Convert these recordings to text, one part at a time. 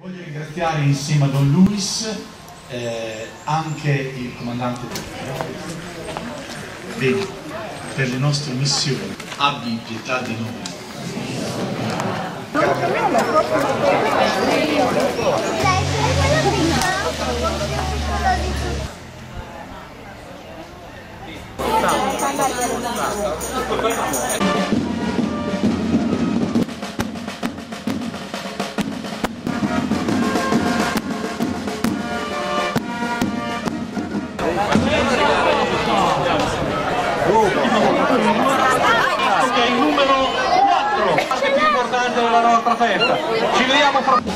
Voglio ringraziare insieme a Don Luis anche il comandante Vedi, per le nostre missioni. Abbi pietà di noi. Che è il numero 4, la parte più importante della nostra festa. Ci vediamo fra...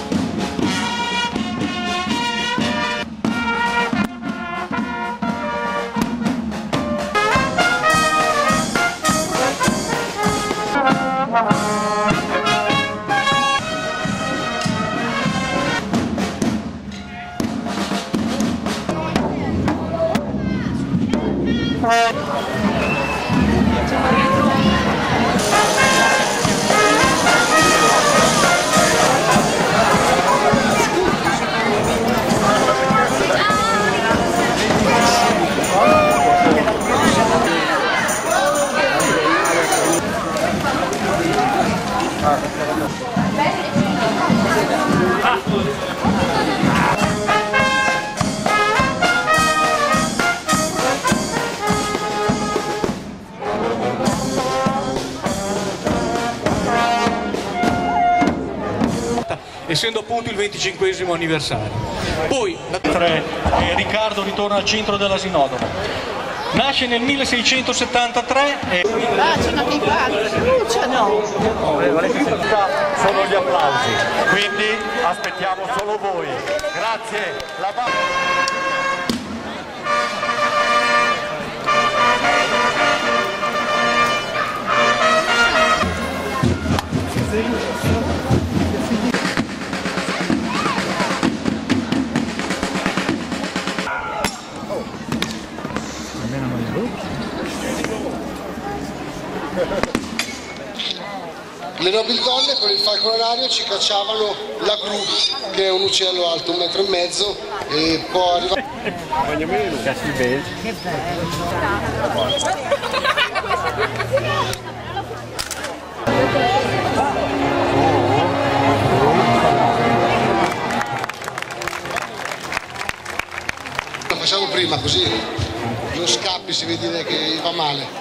essendo appunto il 25° anniversario. Poi Riccardo ritorna al centro dell'Asinodromo. Nasce nel 1673 e... sono gli applausi, quindi aspettiamo solo voi. Grazie. Le nobildonne con il falconerario ci cacciavano la gru, che è un uccello alto 1,5 metri e può arrivare... Che bello! Lo facciamo prima così non scappi, si vede che va male.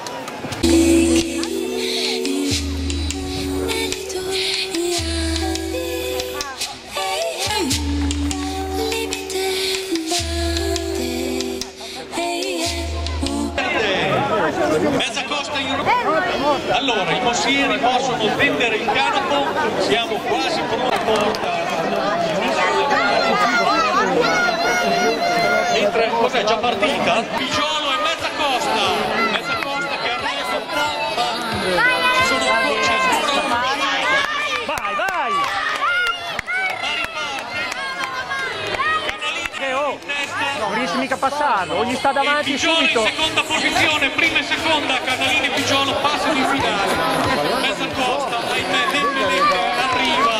Mezza costa in allora i mossieri possono tendere il canopo, siamo quasi pronti. Mentre cos'è già partita? Pigiolo e mezza costa che arriva sono Vai! Non riesci mica a passarlo, ogni sta davanti Pigiolo subito. in seconda posizione, prima e seconda, Canalini e Pigiolo passano in finale. Mezza costa, ahimè, arriva.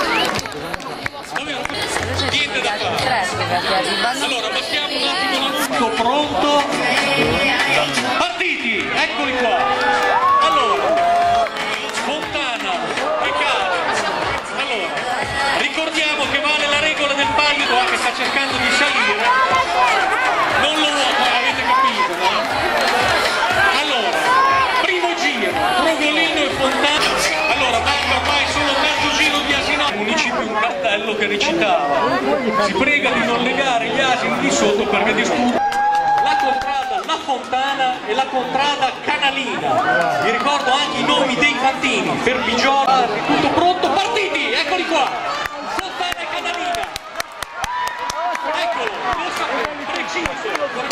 Niente da fare. Allora, mettiamo un attimo l'annuncio pronto. Partiti, eccoli qua. Allora, Fontana che cade. Allora, ricordiamo che vale la regola del palio che sta cercando di salire. Non lo vuole, avete capito, no? Allora, primo giro, Rogolino e Fontana. Allora, manca ormai solo mezzo giro di Asinodromo. Municipio un cartello che recitava: si prega di non legare gli asini di sotto perché disturba la contrada La Fontana e la contrada Canalina. Vi ricordo anche i nomi dei fantini. Per Bigiola, tutto pronto, partiti, eccoli qua. Fontana e Canalina. Eccolo, lo sapevo, preciso.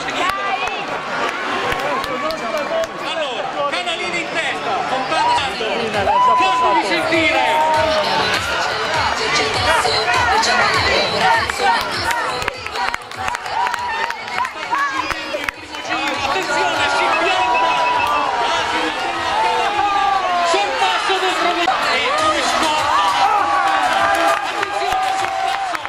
Allora, Canalini in testa, Fontana posso risentire. Attenzione, si pianta sul passo del problema e come scorta. Attenzione sul passo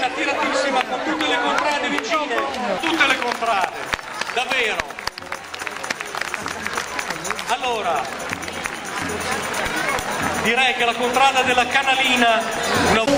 bella, tiratissima, con tutte le contrade vicine, tutte le contrade, davvero. Allora, direi che la contrada della Canalina...